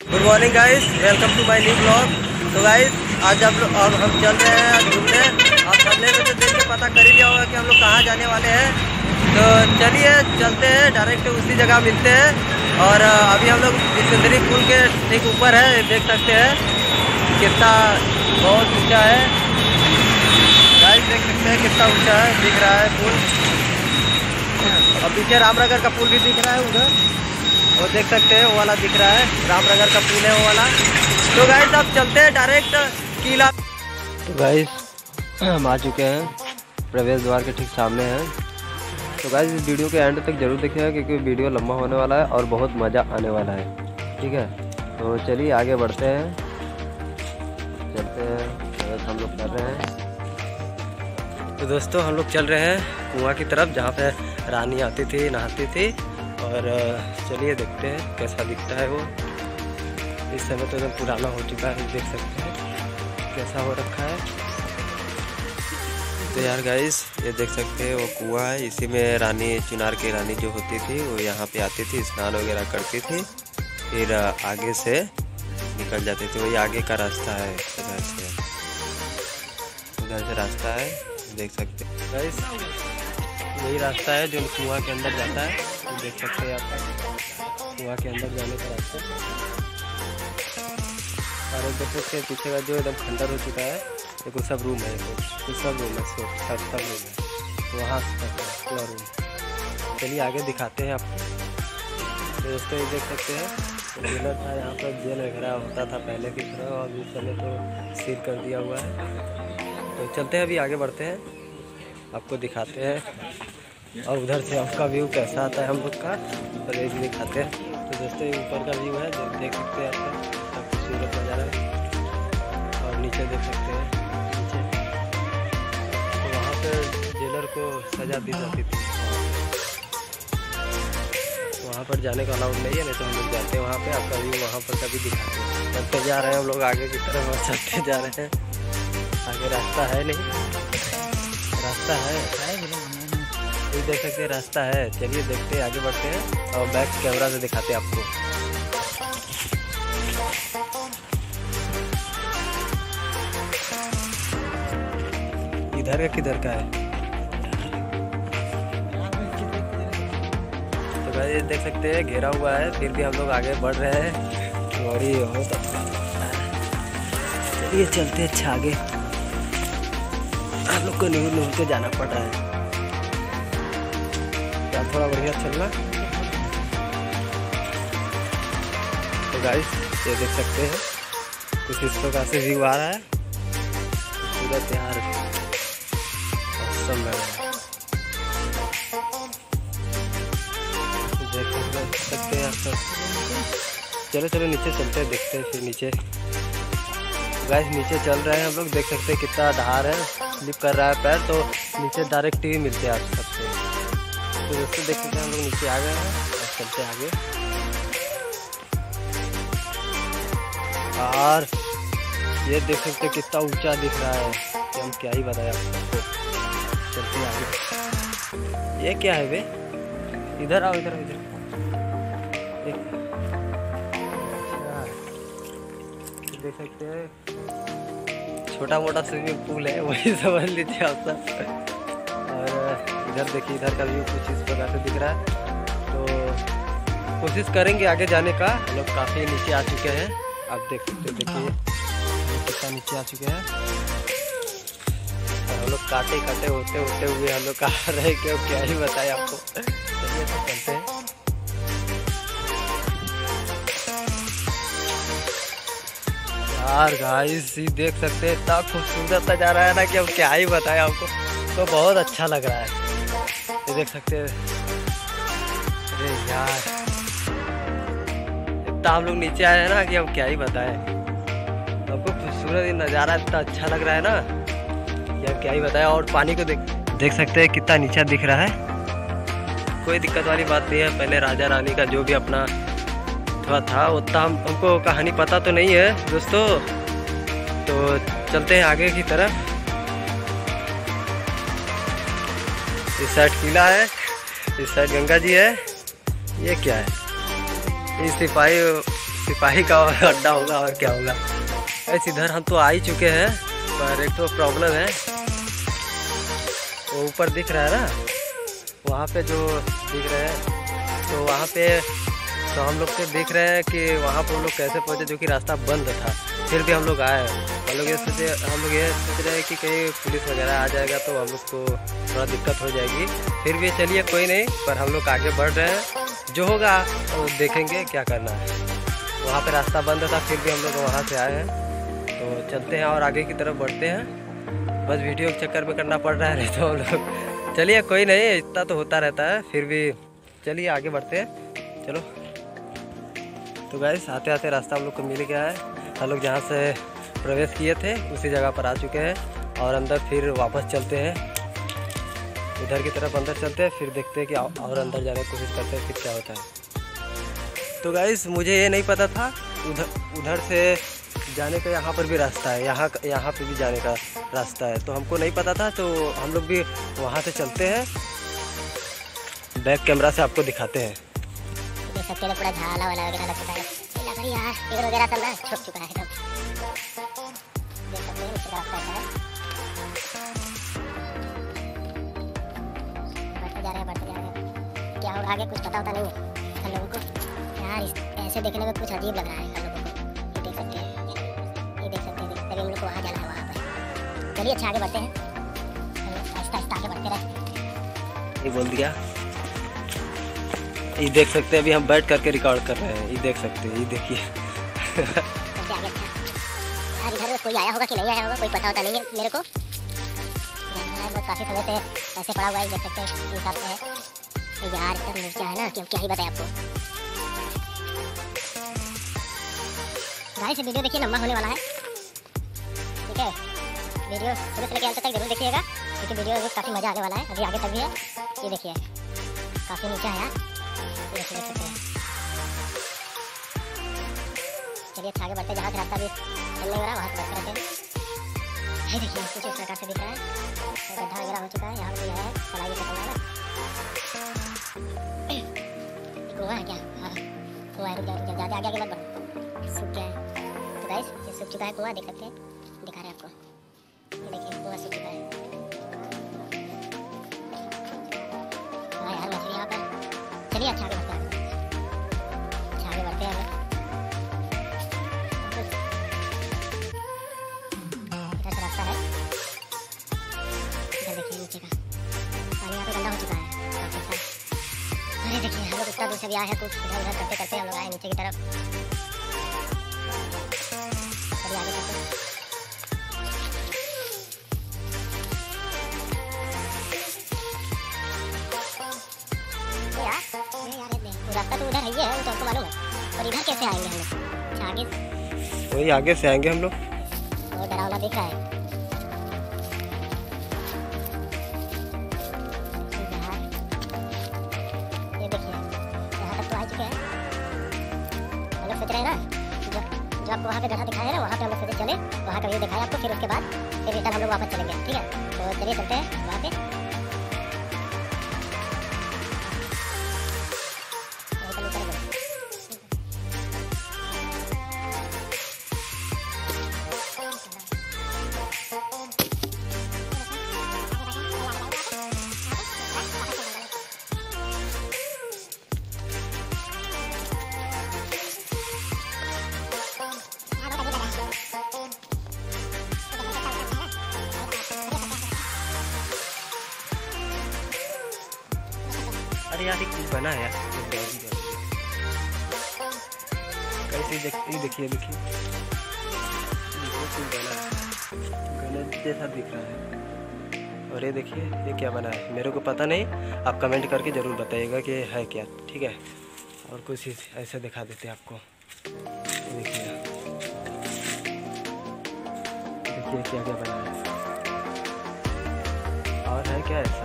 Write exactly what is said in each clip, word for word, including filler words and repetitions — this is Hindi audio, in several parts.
Good morning guys, welcome to my new blog. तो गाइस आज अब अब हम चल रहे हैं घूमने। आप थंबनेल में तो देख के पता कर ही लिया होगा कि हम लोग कहाँ जाने वाले हैं। तो चलिए चलते हैं, डायरेक्ट उसी जगह मिलते हैं। और अभी हम लोग बिसुंदरी पुल के ठीक ऊपर है, देख सकते हैं कितना बहुत ऊँचा है। गाइस देख सकते हैं कितना ऊँचा है, दिख रहा है पुल। और पीछे रामनगर का पुल भी दिख रहा है उधर, वो देख सकते हैं, वो वाला दिख रहा है, रामनगर का पुल है वो वाला। तो गाइस अब चलते हैं डायरेक्ट किला। तो गाइस हम आ चुके हैं, प्रवेश द्वार के ठीक सामने हैं। तो गाइस इस वीडियो के एंड तक जरूर देखिएगा क्योंकि वीडियो लंबा होने वाला है और बहुत मज़ा आने वाला है, ठीक है। तो चलिए आगे बढ़ते हैं, चलते हैं, प्रवेश हम लोग कर रहे हैं। तो दोस्तों हम लोग चल रहे हैं कुआं की तरफ जहाँ पे रानी आती थी, नहाती थी। और चलिए देखते हैं कैसा दिखता है वो। इस समय तो एकदम पुराना हो चुका है, देख सकते हैं कैसा हो रखा है। तो यार गाइस ये देख सकते हैं वो कुआं है, इसी में रानी, चुनार की रानी जो होती थी वो यहाँ पे आती थी, स्नान वगैरह करती थी, फिर आगे से निकल जाती थी। वही आगे का रास्ता है, इधर से इधर से रास्ता है, देख सकते हैं गाइस यही रास्ता है जो कुआं के अंदर जाता है। तो देख सकते हैं आप कुआं के अंदर जाने का रास्ता। और देख सकते हैं पीछे का जो एकदम खंडर हो चुका है, देखो सब रूम है, तो सब रूम है, सब सब सब रूम है, वहाँ पूरा रूम। चलिए आगे दिखाते हैं आपको। तो दोस्तों ये देख सकते हैं जेलर था, यहाँ पर जेल वगैरह होता था पहले की तरह, और इस समय तो सील कर दिया हुआ है। तो चलते हैं, अभी आगे बढ़ते हैं, आपको दिखाते हैं। और उधर से आपका व्यू कैसा आता है हम लोग का, तो ये भी दिखाते हैं। तो दोस्तों ये ऊपर का व्यू है, देख सकते हैं आप, खूबसूरत नज़ारा है। और नीचे देख सकते हैं, नीचे तो वहाँ पर जेलर को सजा दी जाती थी, वहाँ पर जाने का अलाउड नहीं है, नहीं तो हम लोग जाते हैं वहाँ पे। आपका व्यू वहाँ पर कभी दिखाते हैं। चलते जा रहे हैं हम लोग आगे की तरफ, और चलते जा रहे हैं। आगे रास्ता है नहीं, रास्ता है, ये देख सकते हैं रास्ता है। चलिए देखते हैं, आगे बढ़ते हैं और बैक कैमरा से दिखाते हैं आपको। इधर का किधर का है, तो भाई ये देख सकते हैं घेरा हुआ है, फिर भी हम लोग आगे बढ़ रहे हैं। बड़ी बहुत अच्छा, चलिए चलते अच्छा आगे। हम लोग को न्यूज न्यूज के जाना पड़ रहा है, क्या थोड़ा बढ़िया चलना। तो गाइस ये देख सकते हैं कुछ इस प्रकार से व्यू आ रहा है, खूबसूरत यार, औसम लग रहा है। देख सकते हैं आप सब। चलो चलो नीचे चलते हैं, देखते हैं फिर नीचे। गाइस नीचे चल रहे हैं हम लोग, देख सकते हैं कितना धार है, स्लिप कर रहा है पैर, तो नीचे डायरेक्ट ही मिलते हैं आप सबसे। तो दोस्तों देख सकते हैं हम लोग नीचे आ गए हैं और चलते हैं आगे। और ये देख सकते हैं कितना ऊंचा दिख रहा है कि हम क्या ही बताएं आपको। चलते हैं आगे। ये क्या है बे, इधर आओ, इधर इधर देख सकते हैं छोटा मोटा स्विमिंग पूल है, वही समझ लीजिए आप सब। और इधर देखिए, इधर का व्यू कुछ इस प्रकार से दिख रहा है। तो कोशिश करेंगे आगे जाने का। हम लोग काफ़ी नीचे आ चुके हैं, आप देख सकते हैं, देखिए कितना नीचे आ चुके हैं। हम लोग काटे काटे होते होते हुए हम लोग कहाँ रहे, क्यों क्या ही बताए आपको। चलिए तो चलते हैं। यार गाइस देख सकते हैं इतना खूबसूरत नज़ारा है ना कि अब क्या ही बताएं आपको, तो बहुत अच्छा लग रहा है। ये देख सकते हैं, अरे यार इतना हम लोग नीचे आए हैं ना कि अब क्या ही बताएं आपको। खूबसूरत ये नज़ारा इतना अच्छा लग रहा है ना कि अब क्या ही बताएं। और पानी को देख देख सकते हैं कितना नीचा दिख रहा है, कोई दिक्कत वाली बात नहीं है। पहले राजा रानी का जो भी अपना था उतना हम हमको कहानी पता तो नहीं है दोस्तों। तो चलते हैं आगे की तरफ। इस साइड किला है, इस साइड गंगा जी है। ये क्या है, ये सिपाही सिपाही का अड्डा होगा और क्या होगा। ऐसे इधर हम तो आ ही चुके हैं, पर एक तो प्रॉब्लम है, वो ऊपर दिख रहा है ना, वहाँ पे जो दिख रहा है, तो वहाँ पे तो हम लोग को दिख रहे हैं कि वहाँ पर हम लोग कैसे पहुँचे, जो कि रास्ता बंद था। फिर भी हम लोग आए, हम लोग ये सोचे हम लोग ये सोच रहे हैं कि कहीं पुलिस वगैरह आ जाएगा तो हम लोग को थोड़ा दिक्कत हो जाएगी। फिर भी चलिए कोई नहीं, पर हम लोग आगे बढ़ रहे हैं, जो होगा तो देखेंगे क्या करना है। वहाँ पे रास्ता बंद था, फिर भी हम लोग वहाँ से आए हैं, तो चलते हैं और आगे की तरफ बढ़ते हैं। बस वीडियो के चक्कर में करना पड़ रहा है, नहीं तो हम लोग चलिए कोई नहीं, इतना तो होता रहता है। फिर भी चलिए आगे बढ़ते हैं, चलो। तो गाइस आते आते रास्ता हम लोग को मिल गया है। हम लोग जहाँ से प्रवेश किए थे उसी जगह पर आ चुके हैं, और अंदर फिर वापस चलते हैं, इधर की तरफ अंदर चलते हैं, फिर देखते हैं कि और अंदर जाने की कोशिश करते हैं, फिर क्या होता है। तो गाइस मुझे ये नहीं पता था, उधर उधर से जाने का यहाँ पर भी रास्ता है, यहाँ यहाँ पे भी जाने का रास्ता है, तो हमको नहीं पता था। तो हम लोग भी वहाँ से चलते हैं, बैक कैमरा से आपको दिखाते हैं। देख सकते हैं पूरा झाला वाला वगैरह लग चुका है, लकड़ी यहाँ पेड़ वगैरह सब ना छुप चुका है सब। देख सकते हैं इसका रास्ता है, बढ़ते जा रहे हैं बढ़ते जा रहे हैं। क्या होगा आगे कुछ पता होता नहीं है हम लोगों को यार, ऐसे देखने में कुछ अजीब लग रहा है हम लोगों को। ये देख सकते हैं, ये देख सकते हैं, तभी हम लोग को वहाँ जाना है, वहाँ पर। चलिए अच्छा आगे बढ़ते हैं, आहिस्ता आहिस्ता आगे बढ़ते रहे। ये बोल दिया, ये देख सकते हैं, अभी हम बैठ करके रिकॉर्ड कर रहे हैं, ये देख सकते हैं, ये देखिए। यार इधर कोई आया होगा कि नहीं आया होगा, कोई पता होता नहीं है मेरे को। बहुत काफ़ी समय से ऐसे पड़ा हुआ है, देख सकते हैं इस हिसाब से है यार, इतना मिर्चा है ना कि हम क्या ही बताएं आपको। गाइस वीडियो देखिए लंबा होने वाला है, ठीक है, वीडियो शुरू से लेकर अंत तक जरूर देखिएगा, क्योंकि वीडियो में काफ़ी मज़ा आने वाला है। अभी आगे तक भी है, ये देखिए काफ़ी नीचा है यार, देख सकते हैं। चलिए अच्छा आगे बढ़ते, जहाँ से रास्ता भी चलने वाला वहाँ से बढ़ते रहते हैं। ये देखिए कुछ इस प्रकार से दिख रहा है, गड्ढा वगैरह हो चुका है, यहाँ पे है पढ़ाई का चल रहा है। कुआं है क्या? हाँ कुआं है, रुक जाओ रुक जाओ, ज़्यादा आगे आगे मत बढ़ो, सूख गया है। तो गाइस ये सूख चुका है कुआं, देख सकते हैं, दिखा रहे हैं आपको, ये देखिए कुआं सूख चुका है। हाँ यार मछली यहाँ पर। चलिए अच्छा आगे बढ़ते हैं, अच्छा आगे बढ़ते हैं। इधर से रास्ता है, इधर देखिए नीचे का पानी यहाँ पे गंदा हो चुका है काफी अच्छा। अरे देखिए हम लोग इतना दूर से भी आए हैं, कुछ इधर उधर करते करते हम लोग आए नीचे की तरफ। चलिए आगे बढ़ते हैं। रास्ता तो उधर है, ये है वो तो आपको मालूम है, पर इधर कैसे आएंगे हम लोग? अच्छा आगे वही आगे से आएंगे हम लोग, वो डरावना दिख रहा है। ये देखिए यहाँ तक तो आ चुके हैं हम लोग, सोच रहे हैं ना जो जो आपको वहाँ पे जगह दिखाया है ना, वहाँ पे हम लोग सोचे चले, वहाँ का व्यू दिखाया आपको, फिर उसके बाद फिर रिटर्न हम लोग वापस चलेंगे, ठीक है। तो चलिए चलते हैं वहाँ पे। अरे यार कुछ बना है यार, कैसे देखिए देखिए देखिए कुछ बना है, गलत जैसा दिख रहा है। और ये देखिए ये क्या बना है, मेरे को पता नहीं, आप कमेंट करके ज़रूर बताइएगा कि है क्या, ठीक है। और कुछ ऐसे दिखा देते हैं आपको, देखिए देखिए क्या क्या बना है, और है क्या ऐसा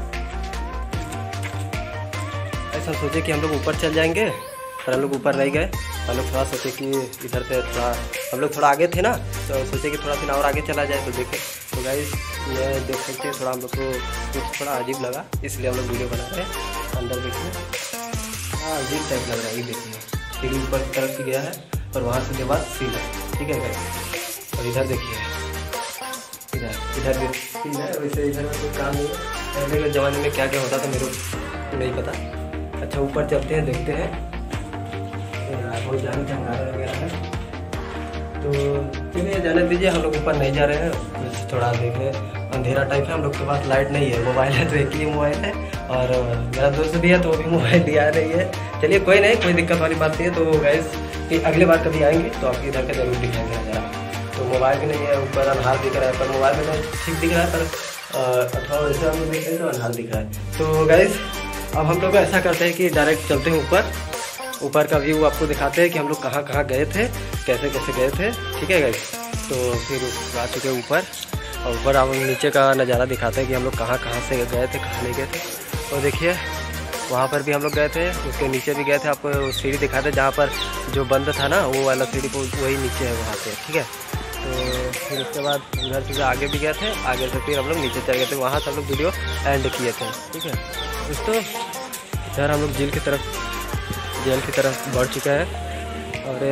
ऐसा सोचे कि हम लोग ऊपर चल जाएंगे, पर हम लोग ऊपर नहीं गए। हम लोग थोड़ा सोचे कि इधर से थोड़ा हम लोग थोड़ा आगे थे ना, तो सोचे कि थोड़ा फिर और आगे चला जाए। तो देखे तो गाइस ये देख सकते हैं, थोड़ा हम लोग को कुछ थोड़ा अजीब लगा, इसलिए हम लोग वीडियो बना रहे हैं। अंदर देखिए हाँ अजीब टाइप लग रहा है, ये देखिए सीढ़ी ऊपर की तरफ से गया है और वहाँ से के बाद सील है, ठीक है गाइस। और इधर देखिए, इधर इधर भी सील है। वैसे इधर में कोई काम नहीं है, पहले के ज़माने में क्या क्या होता था मेरे को नहीं पता। अच्छा ऊपर चलते हैं, देखते हैं, बहुत जाने जंगारा वगैरह है। तो चलिए जाने दीजिए, हम लोग ऊपर नहीं जा रहे हैं, बस थोड़ा देखने अंधेरा टाइप है। हम लोग के पास लाइट नहीं है, मोबाइल है तो एक ही मोबाइल है और मेरा दोस्त भी है तो वो भी मोबाइल लिया नहीं है। चलिए कोई नहीं, कोई दिक्कत वाली बात नहीं है। तो गाइस कि अगले बार कभी आएंगे तो आपके इधर का जरूर दिखाएंगे नज़ारा। तो मोबाइल भी नहीं है, ऊपर अनहार दिख रहा है, पर मोबाइल में तो ठीक दिख रहा है, पर अथवा वैसे हम लोग देखते हैं तो अनहार दिख रहा है। तो गाइस अब हम लोग ऐसा करते हैं कि डायरेक्ट चलते हैं ऊपर, ऊपर का व्यू आपको दिखाते हैं कि हम लोग कहाँ कहाँ गए थे, कैसे कैसे गए थे, ठीक है गाइस। तो फिर आ चुके हैं ऊपर, और ऊपर आप नीचे का नज़ारा दिखाते हैं कि हम लोग कहाँ कहाँ से गए थे, कहाँ नहीं गए थे। तो देखिए वहाँ पर भी हम लोग गए थे, उसके नीचे भी गए थे, आपको सीढ़ी दिखाते जहाँ पर जो बंद था ना वो वाला सीढ़ी को, वही नीचे है वहाँ पे, ठीक है। तो फिर उसके बाद उधर से आगे भी गए थे, आगे से फिर हम लोग नीचे चल गए थे, वहाँ से हम लोग वीडियो एंड किए थे, ठीक है दोस्तों। इधर हम लोग झील की तरफ जेल की तरफ बढ़ चुका है और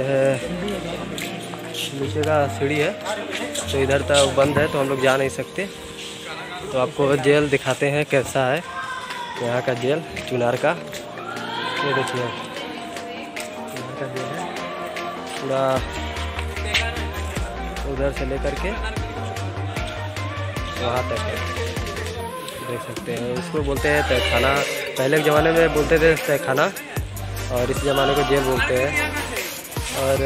नीचे का सीढ़ी है, तो इधर तक बंद है तो हम लोग जा नहीं सकते। तो आपको जेल दिखाते हैं कैसा है यहाँ का जेल चुनार का। ये देखिए यहाँ का जेल है पूरा, उधर से लेकर के वहाँ तक है, देख सकते हैं। इसको बोलते हैं तहखाना, पहले के ज़माने में बोलते थे तहखाना और इस ज़माने को जेल बोलते हैं। और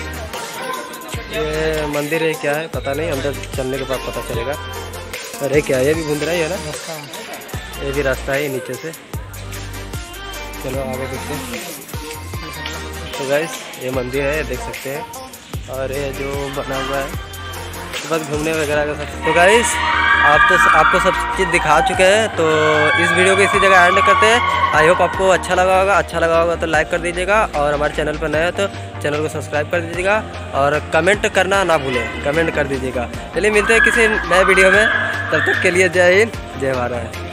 ये मंदिर है क्या है पता नहीं, अंदर चलने के बाद पता चलेगा। अरे क्या ये भी भुंदरा ही है ना, ये भी रास्ता है नीचे से। चलो आगे देखते हैं। तो गाइस ये मंदिर है, देख सकते हैं, और ये जो बना हुआ है तो बस घूमने वगैरह का सब। तो गाइस आप तो आपको सब चीज़ दिखा चुके हैं, तो इस वीडियो को इसी जगह एंड करते हैं। आई होप आपको अच्छा लगा होगा, अच्छा लगा होगा तो लाइक कर दीजिएगा, और हमारे चैनल पर नए हो तो चैनल को सब्सक्राइब कर दीजिएगा, और कमेंट करना ना भूलें, कमेंट कर दीजिएगा। चलिए मिलते हैं किसी नए वीडियो में, तब तक के लिए जय हिंद जय भारत।